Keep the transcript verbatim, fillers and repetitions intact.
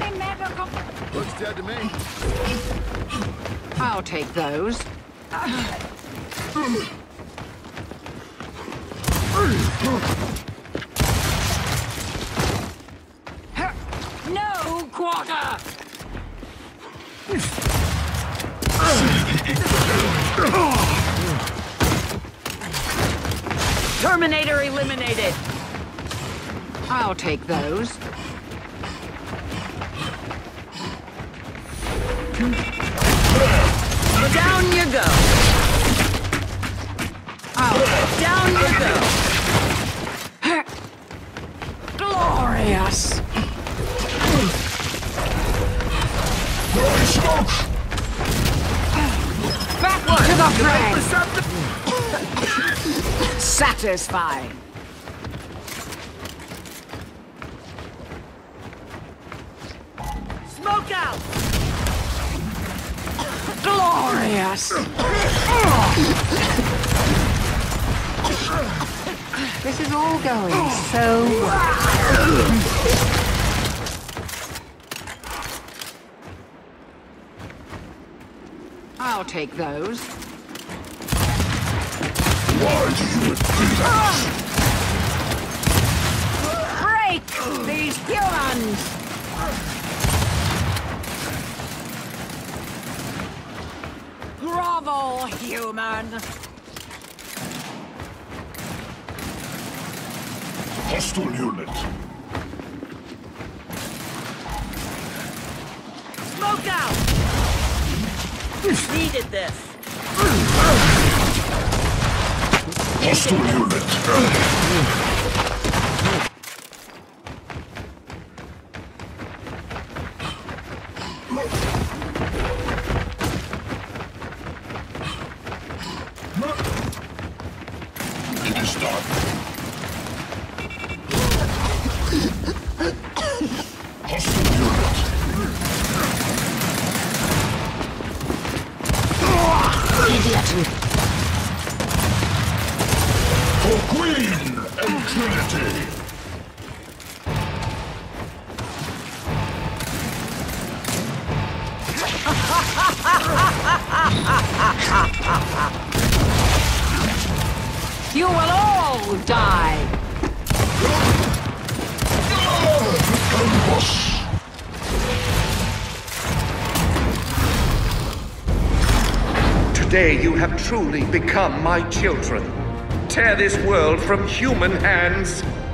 My medical... Looks dead to me. I'll take those. No quarter! Terminator eliminated! I'll take those. Down you go! Oh, down you go! Glorious! Backward to the fray! Satisfying! Smoke out! Glorious! This is all going so well. I'll take those. Why do you do that? Break these humans! Grovel, human! Hostile unit. Smoke out! Needed this. Hostile unit. It is done. Hostile unit. Idiot! For Queen and Trinity. You will all die! Today you have truly become my children. Tear this world from human hands,